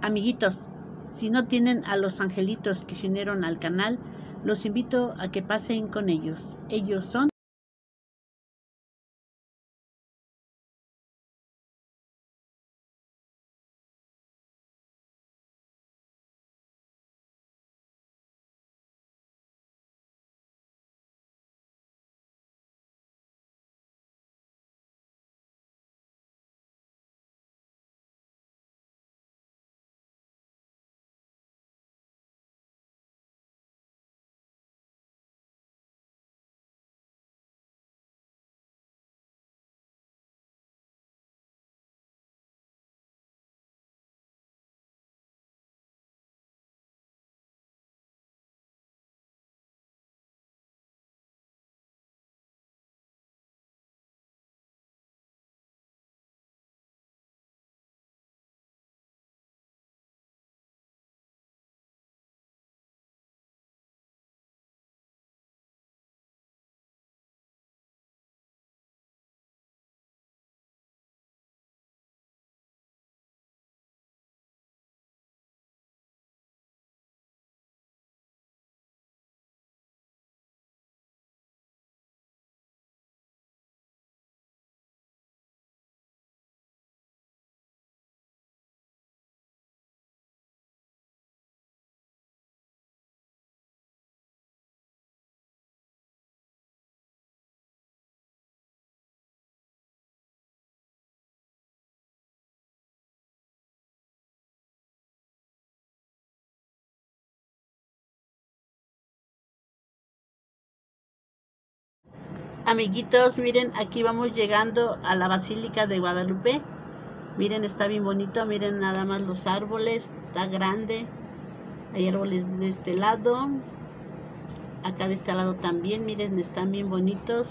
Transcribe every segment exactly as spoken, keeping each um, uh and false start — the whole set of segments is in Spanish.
Amiguitos, si no tienen a los angelitos que se unieron al canal, los invito a que pasen con ellos. Ellos son... Amiguitos, miren, aquí vamos llegando a la Basílica de Guadalupe. Miren, está bien bonito, miren nada más los árboles, está grande. Hay árboles de este lado, acá de este lado también, miren, están bien bonitos.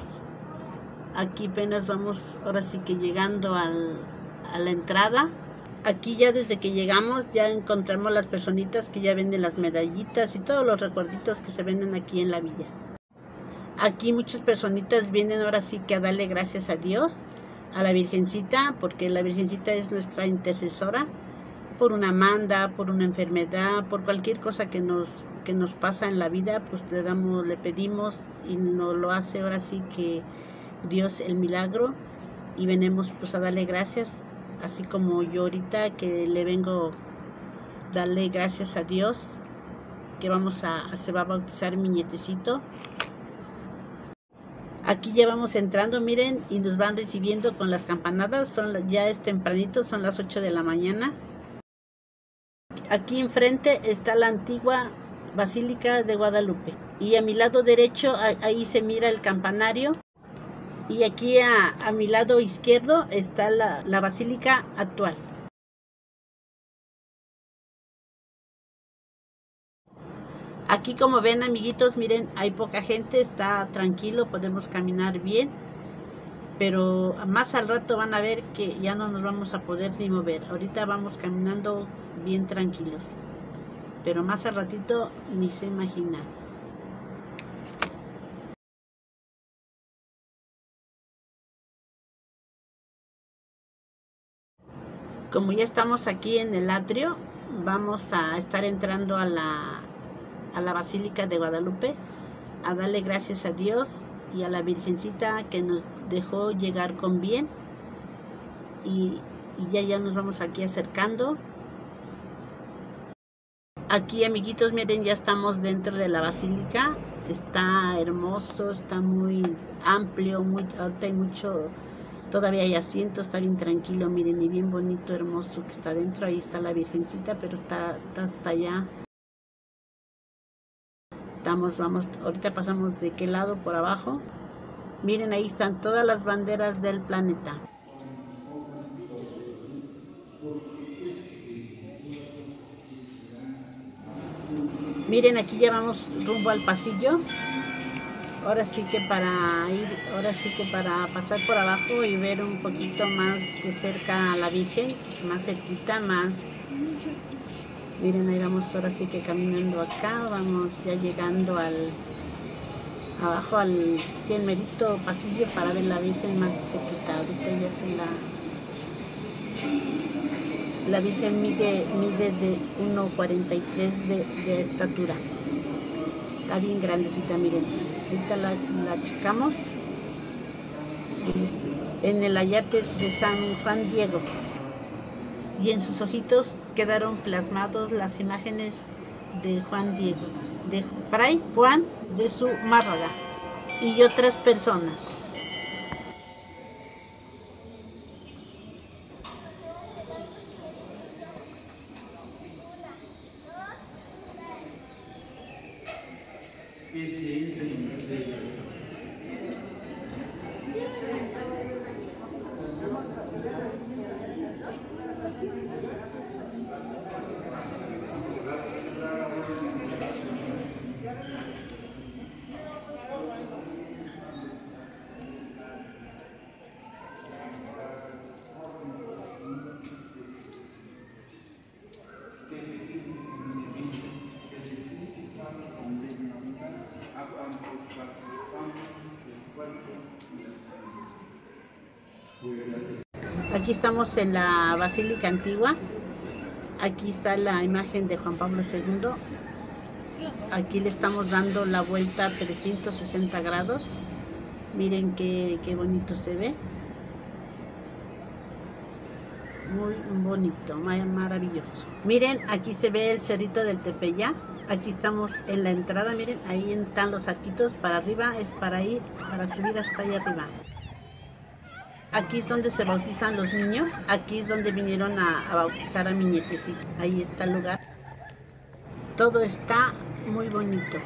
Aquí apenas vamos, ahora sí que llegando al, a la entrada. Aquí ya desde que llegamos ya encontramos las personitas que ya venden las medallitas y todos los recuerditos que se venden aquí en la villa. Aquí muchas personitas vienen ahora sí que a darle gracias a Dios, a la Virgencita, porque la Virgencita es nuestra intercesora, por una manda, por una enfermedad, por cualquier cosa que nos, que nos pasa en la vida, pues le damos, le pedimos y nos lo hace ahora sí que Dios el milagro, y venimos pues a darle gracias, así como yo ahorita que le vengo a darle gracias a Dios, que vamos a, se va a bautizar mi nietecito. Aquí ya vamos entrando, miren, y nos van recibiendo con las campanadas. Son, ya es tempranito, son las ocho de la mañana. Aquí enfrente está la antigua Basílica de Guadalupe. Y a mi lado derecho, ahí se mira el campanario. Y aquí a, a mi lado izquierdo está la, la basílica actual. Aquí como ven, amiguitos, miren, hay poca gente, está tranquilo, podemos caminar bien, pero más al rato van a ver que ya no nos vamos a poder ni mover. Ahorita vamos caminando bien tranquilos, pero más al ratito ni se imagina. Como ya estamos aquí en el atrio, vamos a estar entrando a la, a la Basílica de Guadalupe, a darle gracias a Dios y a la Virgencita que nos dejó llegar con bien. Y, y ya ya nos vamos aquí acercando. Aquí, amiguitos, miren, ya estamos dentro de la basílica. Está hermoso, está muy amplio, muy, ahorita hay mucho, todavía hay asientos, está bien tranquilo, miren, y bien bonito, hermoso que está dentro. Ahí está la Virgencita, pero está, está hasta allá. Estamos, vamos, ahorita pasamos de qué lado, por abajo. Miren, ahí están todas las banderas del planeta. Miren, aquí ya vamos rumbo al pasillo. Ahora sí que para ir, ahora sí que para pasar por abajo y ver un poquito más de cerca a la Virgen, más cerquita, más. Miren, ahí vamos ahora sí que caminando acá, vamos ya llegando al abajo al cien merito pasillo para ver la Virgen más cerquita. Ahorita ya se la La Virgen mide, mide de uno cuarenta y tres de, de estatura. Está bien grandecita, miren. Ahorita la, la checamos. En el ayate de San Juan Diego. Y en sus ojitos quedaron plasmados las imágenes de Juan Diego, de Fray Juan de Zumárraga y otras personas. Aquí estamos en la Basílica Antigua. Aquí está la imagen de Juan Pablo segundo. Aquí le estamos dando la vuelta a trescientos sesenta grados. Miren qué, qué bonito se ve. Muy bonito, maravilloso. Miren, aquí se ve el cerrito del Tepeyac. Aquí estamos en la entrada, miren, ahí están los arquitos. Para arriba es para ir, para subir hasta allá arriba. Aquí es donde se bautizan los niños. Aquí es donde vinieron a, a bautizar a mi nietecito. Ahí está el lugar. Todo está muy bonito.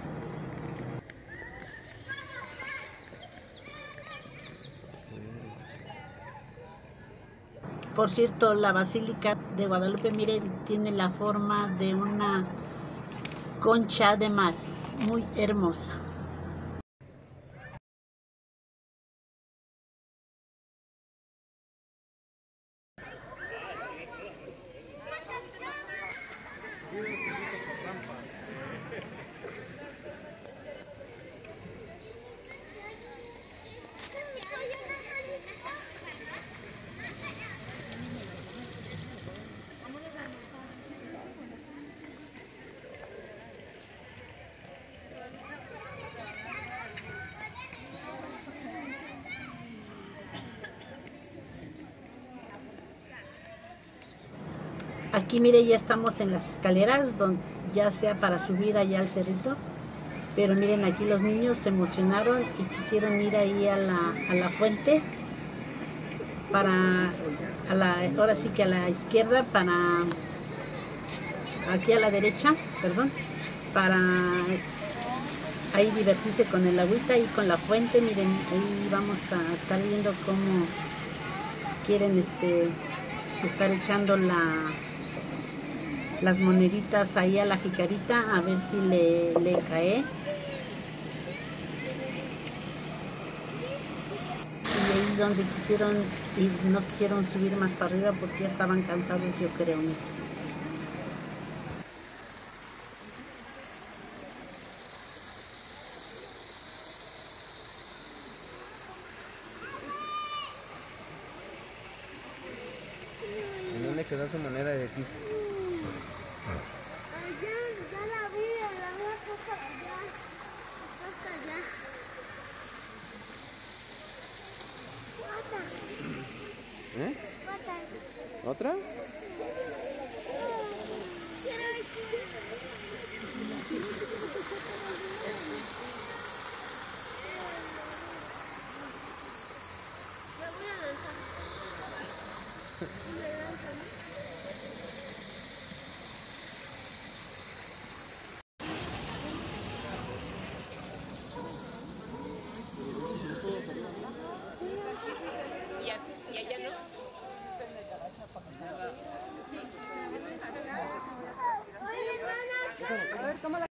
Por cierto, la Basílica de Guadalupe, miren, tiene la forma de una concha de mar. Muy hermosa. Aquí mire, ya estamos en las escaleras, donde ya sea para subir allá al cerrito. Pero miren, aquí los niños se emocionaron y quisieron ir ahí a la, a la fuente. Para, a la, ahora sí que a la izquierda, para, aquí a la derecha, perdón, para ahí divertirse con el agüita y con la fuente. Miren, ahí vamos a estar viendo cómo quieren este, estar echando la... las moneditas ahí a la jicarita, a ver si le, le cae. Y ahí donde quisieron y no quisieron subir más para arriba porque ya estaban cansados, yo creo. ¿No? ¿Y dónde quedó su moneda de aquí? ¿Eh? ¿Otra? Y allá no. A ver, toma la...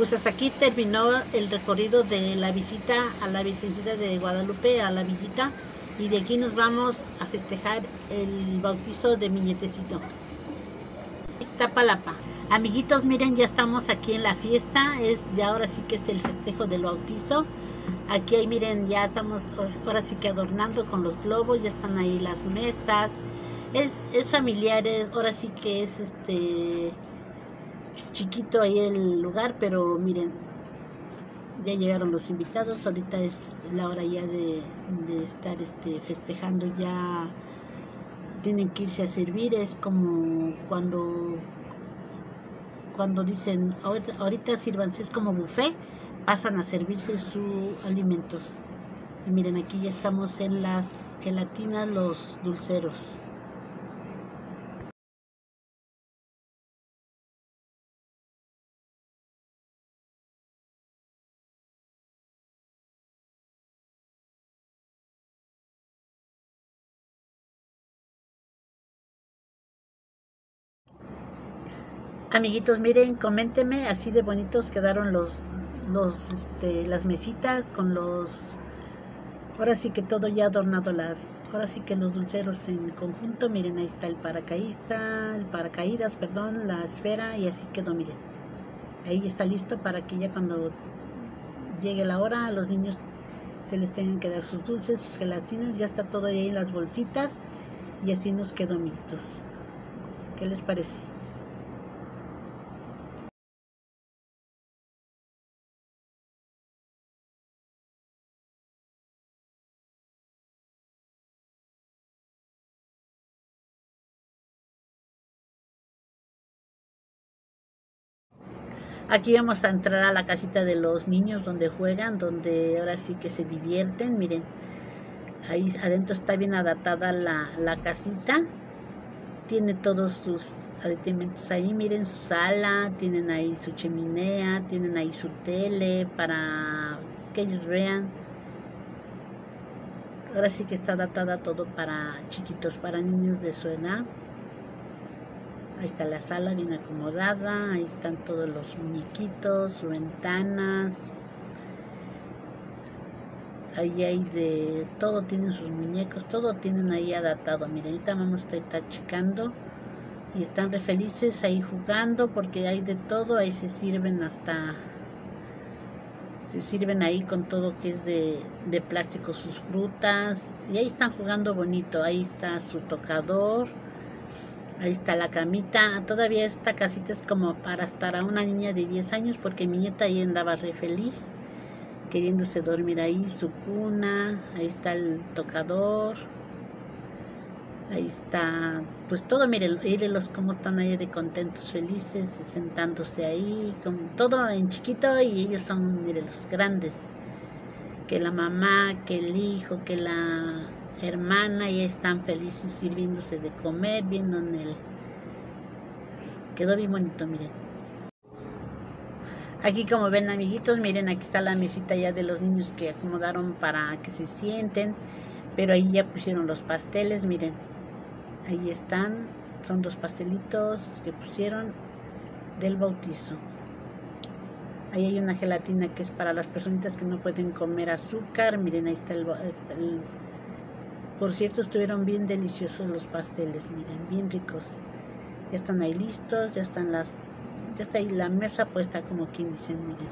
pues hasta aquí terminó el recorrido de la visita a la Virgencita de Guadalupe, a la villita, y de aquí nos vamos a festejar el bautizo de mi nietecito. Iztapalapa. Amiguitos, miren, ya estamos aquí en la fiesta, es ya ahora sí que es el festejo del bautizo. Aquí hay, miren, ya estamos ahora sí que adornando con los globos, ya están ahí las mesas. Es, es familiar, es, ahora sí que es este chiquito ahí el lugar, pero miren, ya llegaron los invitados. Ahorita es la hora ya de, de estar este festejando, ya tienen que irse a servir. Es como cuando cuando dicen ahorita, ahorita sírvanse, es como buffet, pasan a servirse sus alimentos. Y miren, aquí ya estamos en las gelatinas, los dulceros. Amiguitos, miren, coméntenme, así de bonitos quedaron los, los, este, las mesitas con los, ahora sí que todo ya adornado, las, ahora sí que los dulceros en conjunto. Miren, ahí está el paracaidista, el paracaídas, perdón, la esfera, y así quedó, miren. Ahí está listo para que ya cuando llegue la hora a los niños se les tengan que dar sus dulces, sus gelatinas. Ya está todo ahí en las bolsitas y así nos quedó, amiguitos. ¿Qué les parece? Aquí vamos a entrar a la casita de los niños donde juegan, donde ahora sí que se divierten. Miren, ahí adentro está bien adaptada la, la casita. Tiene todos sus aditamentos ahí. Miren su sala, tienen ahí su chimenea, tienen ahí su tele para que ellos vean. Ahora sí que está adaptada todo para chiquitos, para niños de su edad. Ahí está la sala bien acomodada, ahí están todos los muñequitos, sus ventanas. Ahí hay de todo, tienen sus muñecos, todo tienen ahí adaptado. Miren, ahorita vamos a estar checando y están re felices ahí jugando porque hay de todo. Ahí se sirven hasta, se sirven ahí con todo que es de, de plástico sus frutas y ahí están jugando bonito. Ahí está su tocador. Ahí está la camita. Todavía esta casita es como para estar a una niña de diez años porque mi nieta ahí andaba re feliz queriéndose dormir ahí, su cuna. Ahí está el tocador. Ahí está, pues todo, miren, mírenlos cómo están ahí de contentos, felices, sentándose ahí, con todo en chiquito, y ellos son, miren, los grandes. Que la mamá, que el hijo, que la hermana, ya están felices sirviéndose de comer, viendo en el... Quedó bien bonito, miren. Aquí como ven, amiguitos, miren, aquí está la mesita ya de los niños que acomodaron para que se sienten, pero ahí ya pusieron los pasteles, miren. Ahí están, son dos pastelitos que pusieron del bautizo. Ahí hay una gelatina que es para las personitas que no pueden comer azúcar. Miren, ahí está el, el... Por cierto, estuvieron bien deliciosos los pasteles, miren, bien ricos. Ya están ahí listos, ya están las... Ya está ahí la mesa puesta, como quien dice, miren.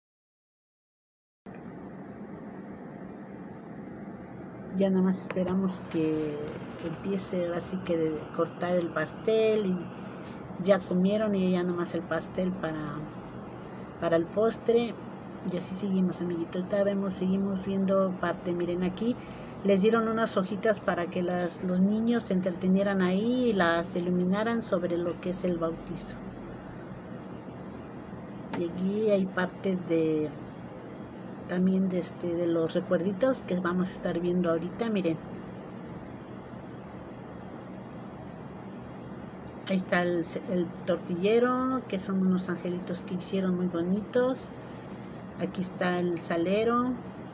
Ya nada más esperamos que empiece ahora sí que de cortar el pastel y ya comieron y ya nada más el pastel para, para el postre. Y así seguimos, amiguitos. Ahorita vemos, seguimos viendo parte. Miren, aquí les dieron unas hojitas para que las, los niños se entretenieran ahí y las iluminaran sobre lo que es el bautizo. Y aquí hay parte de también de, este, de los recuerditos que vamos a estar viendo ahorita. Miren, ahí está el, el tortillero, que son unos angelitos que hicieron muy bonitos. Aquí está el salero,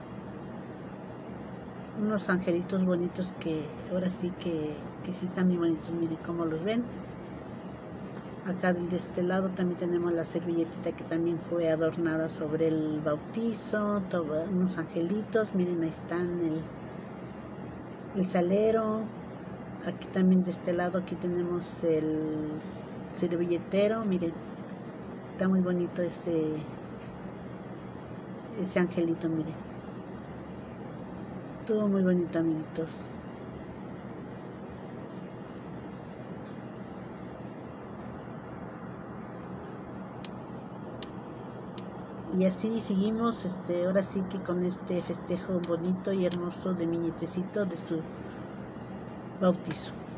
unos angelitos bonitos que ahora sí que, que sí están muy bonitos. Miren cómo los ven. Acá de este lado también tenemos la servilletita que también fue adornada sobre el bautizo, todo, unos angelitos, miren ahí están el, el salero. Aquí también de este lado aquí tenemos el servilletero, miren, está muy bonito ese, ese angelito, miren, estuvo muy bonito, amiguitos. Y así seguimos, este, ahora sí que con este festejo bonito y hermoso de mi nietecito de su bautizo.